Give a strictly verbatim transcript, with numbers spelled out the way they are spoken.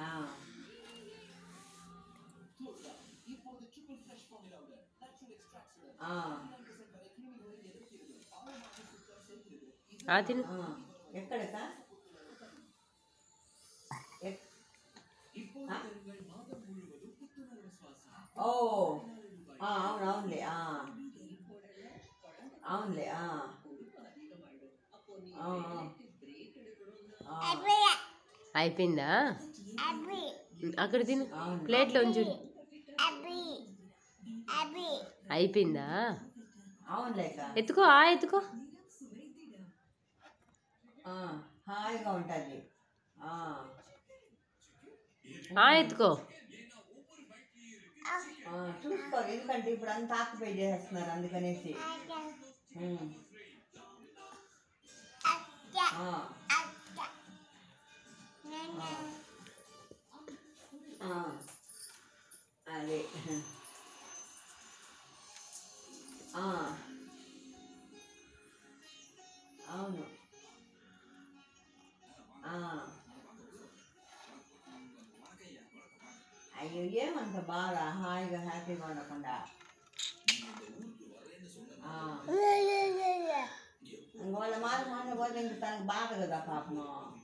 ఆ, ఆ, ఆ తిను. ఆ. ఎక్కడక ఎక్- ఆ? ఓ ఆ, అవును అవునులే ఆ, అవునులే ఆ, ఆ, ఆ, అయిపోయిందా? అక్కడ తిను, అవును ప్లేట్లో ఉంచుడు. అయిపోయిందా? అవునులేక ఎత్తుకో, ఆ ఎత్తుకో. ఆ, హాయిగా ఉంటుంది. ఆ, ఆ ఉమ్, ఎత్తుకో. ఆ, చూసుకో ఎందుకంటే ఇప్పుడు అంతా ఆక్యుపై చేసేస్తున్నారు అందుకనేసి. ఉమ్, ఆ, ఆ, ఆ, అదే ఆ, అవును ఆ, అయ్యో ఏమంత బాగా హాయిగా హ్యాపీగా ఉండకుండా ఆ, ఇంక వాళ్ళ మాట మాట పోతే ఇంక తనకు బాధ కదా పాపము.